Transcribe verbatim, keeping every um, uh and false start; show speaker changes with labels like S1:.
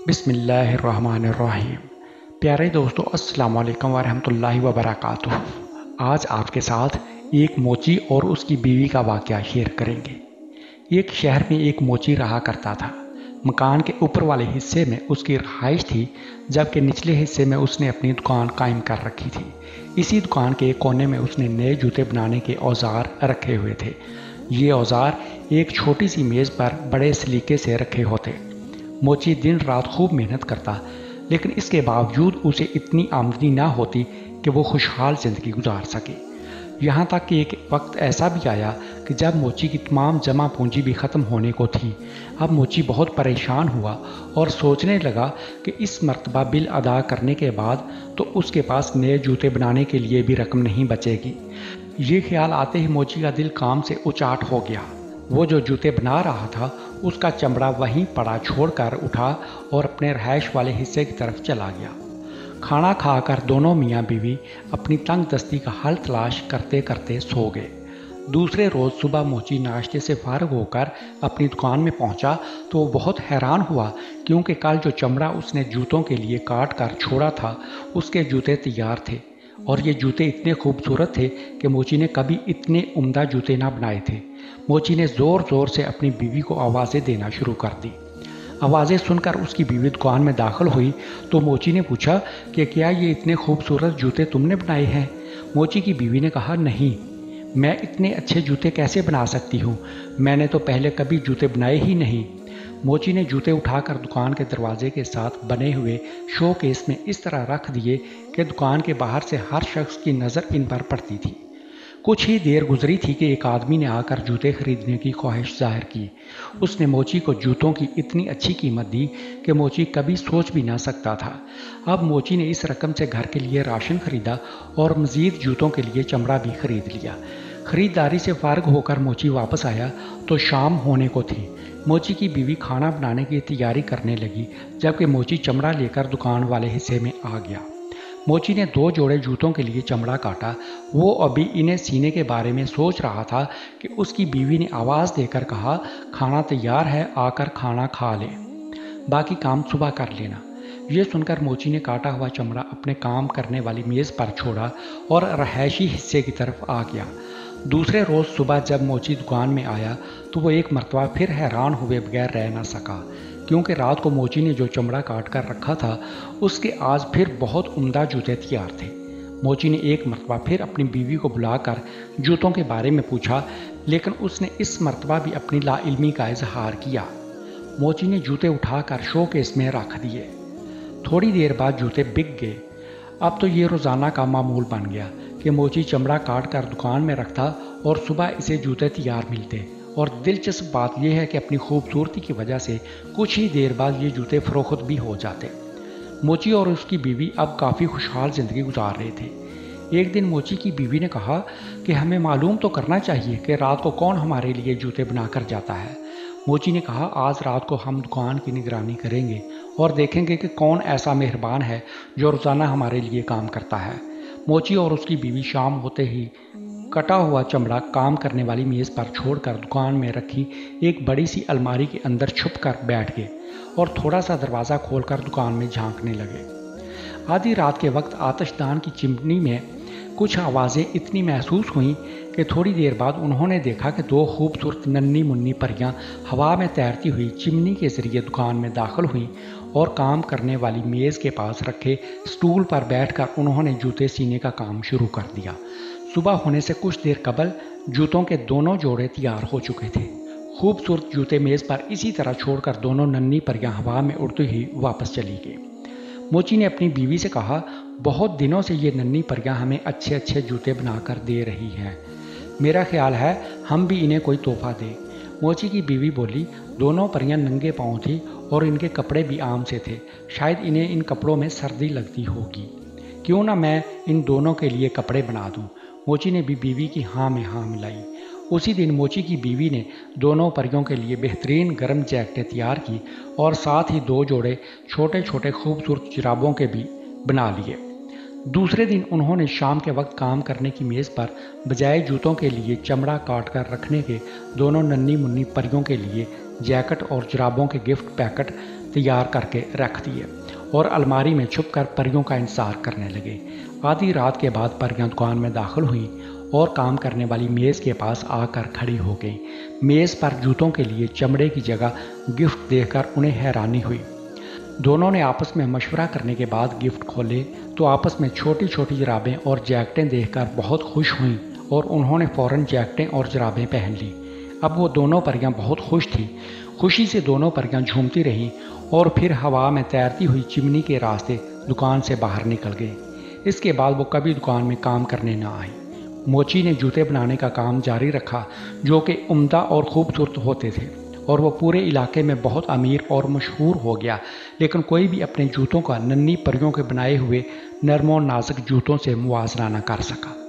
S1: بسم اللہ الرحمن الرحیم۔ پیارے دوستو، السلام علیکم ورحمۃ اللہ وبرکاتہ۔ آج آپ کے ساتھ ایک موچی اور اس کی بیوی کا واقعہ شیئر کریں گے۔ ایک شہر میں ایک موچی رہا کرتا تھا۔ مکان کے اوپر والے حصے میں اس کی رہائش تھی، جبکہ نچلے حصے میں اس نے اپنی دکان قائم کر رکھی تھی۔ اسی دکان کے ایک کونے میں اس نے نئے جوتے بنانے کے اوزار رکھے ہوئے تھے۔ یہ اوزار ایک چھوٹی سی میز پر بڑے سلیقے سے رکھے ہوتے۔ موچی دن رات خوب محنت کرتا، لیکن اس کے باوجود اسے اتنی آمدنی نہ ہوتی کہ وہ خوشحال زندگی گزار سکے۔ یہاں تک کہ ایک وقت ایسا بھی آیا کہ جب موچی کی تمام جمع پونجی بھی ختم ہونے کو تھی۔ اب موچی بہت پریشان ہوا اور سوچنے لگا کہ اس مرتبہ بل ادا کرنے کے بعد تو اس کے پاس نئے جوتے بنانے کے لیے بھی رقم نہیں بچے گی۔ یہ خیال آتے ہی موچی کا دل کام سے اچاٹ ہو گیا۔ وہ جو جوتے بنا رہا تھا اس کا چمڑا وہیں پڑا چھوڑ کر اٹھا اور اپنے رہائش والے حصے کی طرف چلا گیا۔ کھانا کھا کر دونوں میاں بیوی اپنی تنگ دستی کا حل تلاش کرتے کرتے سو گئے۔ دوسرے روز صبح موچی ناشتے سے فارغ ہو کر اپنی دکان میں پہنچا تو وہ بہت حیران ہوا، کیونکہ کل جو چمڑا اس نے جوتوں کے لیے کاٹ کر چھوڑا تھا اس کے جوتے تیار تھے، اور یہ جوتے اتنے خوبصورت تھے کہ موچی نے کبھی اتنے عمدہ جوتے نہ بنائے تھے۔ موچی نے زور زور سے اپنی بیوی کو آوازیں دینا شروع کر دی۔ آوازیں سن کر اس کی بیوی دکان میں داخل ہوئی تو موچی نے پوچھا کہ کیا یہ اتنے خوبصورت جوتے تم نے بنائے ہیں؟ موچی کی بیوی نے کہا، نہیں، میں اتنے اچھے جوتے کیسے بنا سکتی ہوں؟ میں نے تو پہلے کبھی جوتے بنائے ہی نہیں۔ موچی نے جوتے اٹھا کر دکان کے دروازے کے ساتھ بنے ہوئے شو کیس میں اس طرح رکھ دیے کہ دکان کے باہر سے ہر شخص کی نظر ان پر پڑتی تھی۔ کچھ ہی دیر گزری تھی کہ ایک آدمی نے آ کر جوتے خریدنے کی خواہش ظاہر کی۔ اس نے موچی کو جوتوں کی اتنی اچھی قیمت دی کہ موچی کبھی سوچ بھی نہ سکتا تھا۔ اب موچی نے اس رقم سے گھر کے لیے راشن خریدا اور مزید جوتوں کے لیے چمڑا بھی خرید لیا۔ خریداری سے فارغ ہو کر موچی واپس آیا تو شام ہونے کو تھی۔ موچی کی بیوی کھانا بنانے کی تیاری کرنے لگی، جبکہ موچی چمڑا لے کر دکان والے حصے میں آ گیا۔ موچی نے دو جوڑے جوتوں کے لیے چمڑا کاٹا۔ وہ ابھی انہیں سینے کے بارے میں سوچ رہا تھا کہ اس کی بیوی نے آواز دے کر کہا، کھانا تیار ہے، آ کر کھانا کھا لے، باقی کام صبح کر لینا۔ یہ سن کر موچی نے کاٹا ہوا چمڑا اپنے کام کرنے والی میز پر چھوڑا اور رہائشی حصے کی طرف آ گیا۔ دوسرے روز صبح جب موچی دکان میں آیا تو وہ ایک مرتبہ پھر حیران ہوئے بغیر رہ نہ سکا، کیونکہ رات کو موچی نے جو چمڑا کاٹ کر رکھا تھا اس کے آج پھر بہت عمدہ جوتے تیار تھے۔ موچی نے ایک مرتبہ پھر اپنی بیوی کو بلا کر جوتوں کے بارے میں پوچھا، لیکن اس نے اس مرتبہ بھی اپنی لا علمی کا اظہار کیا۔ موچی نے جوتے اٹھا کر شو کیس میں رکھ دیے۔ تھوڑی دیر بعد جوتے بک گئے۔ اب تو یہ روزانہ کا معمول بن گیا کہ موچی چمڑا کاٹ کر دکان میں رکھتا اور صبح اسے جوتے تیار ملتے، اور دلچسپ بات یہ ہے کہ اپنی خوبصورتی کی وجہ سے کچھ ہی دیر بعد یہ جوتے فروخت بھی ہو جاتے۔ موچی اور اس کی بیوی اب کافی خوشحال زندگی گزار رہے تھے۔ ایک دن موچی کی بیوی نے کہا کہ ہمیں معلوم تو کرنا چاہیے کہ رات کو کون ہمارے لیے جوتے بنا کر جاتا ہے۔ موچی نے کہا، آج رات کو ہم دکان کی نگرانی کریں گے اور دیکھیں گے کہ کون ایسا مہربان ہے جو روزانہ ہمارے لیے کام کرتا ہے۔ موچی اور اس کی بیوی شام ہوتے ہی کٹا ہوا چمڑا کام کرنے والی میز پر چھوڑ کر دکان میں رکھی ایک بڑی سی الماری کے اندر چھپ کر بیٹھ گئے اور تھوڑا سا دروازہ کھول کر دکان میں جھانکنے لگے۔ آدھی رات کے وقت آتش دان کی چمنی میں کچھ آوازیں اتنی محسوس ہوئیں کہ تھوڑی دیر بعد انہوں نے دیکھا کہ دو خوبصورت ننھی منی پریاں ہوا میں تیرتی ہوئی چمنی کے ذریعے دکان میں داخل ہوئیں اور کام کرنے والی میز کے پاس رکھے سٹول پر بیٹھ کر انہوں نے جوتے سینے کا کام شروع کر دیا۔ صبح ہونے سے کچھ دیر قبل جوتوں کے دونوں جوڑے تیار ہو چکے تھے۔ خوبصورت جوتے میز پر اسی طرح چھوڑ کر دونوں ننھی پریاں ہوا میں اڑتی ہوئی واپس چلی گئی۔ موچی نے اپنی بیوی سے کہا، بہت دنوں سے یہ ننھی پریاں ہمیں اچھے اچھے جوتے بنا کر دے رہی ہیں، میرا خیال ہے ہم بھی انہیں کوئی تحفہ دیں۔ موچی کی بیوی بولی، دونوں پریاں ننگے پاؤں تھیں اور ان کے کپڑے بھی عام سے تھے، شاید انہیں ان کپڑوں میں سردی لگتی ہوگی، کیوں نہ میں ان دونوں کے لیے کپڑے بنا دوں۔ موچی نے بھی بیوی کی ہاں میں ہاں ملائی۔ اسی دن موچی کی بیوی نے دونوں پریوں کے لیے بہترین گرم جیکٹیں تیار کی اور ساتھ ہی دو جوڑے چھوٹے چھوٹے خوبصورت جرابوں کے بھی بنا لیے۔ دوسرے دن انہوں نے شام کے وقت کام کرنے کی میز پر بجائے جوتوں کے لیے چمڑا کاٹ کر رکھنے کے دونوں ننھی منی پریوں کے لیے جیکٹ اور جرابوں کے گفٹ پیکٹ तैयार करके रख दिए और अलमारी में छुप कर परियों का इंतजार करने लगे। आधी रात के बाद परियां दुकान में दाखिल हुईं और काम करने वाली मेज़ के पास आकर खड़ी हो गईं। मेज़ पर जूतों के लिए चमड़े की जगह गिफ्ट देखकर उन्हें हैरानी हुई। दोनों ने आपस में मशवरा करने के बाद गिफ्ट खोले तो आपस में छोटी छोटी जुराबें और जैकेटें देखकर बहुत खुश हुईं और उन्होंने फ़ौरन जैकेटें और जुराबें पहन लीं। अब वो दोनों परियां बहुत खुश थीं। खुशी से दोनों परियां झूमती रहीं और फिर हवा में तैरती हुई चिमनी के रास्ते दुकान से बाहर निकल गई। इसके बाद वो कभी दुकान में काम करने न आई। मोची ने जूते बनाने का काम जारी रखा, जो कि उम्दा और खूबसूरत होते थे, और वो पूरे इलाके में बहुत अमीर और मशहूर हो गया। लेकिन कोई भी अपने जूतों का नन्ही परियों के बनाए हुए नरम और नाजुक जूतों से मुआवजा न कर सका।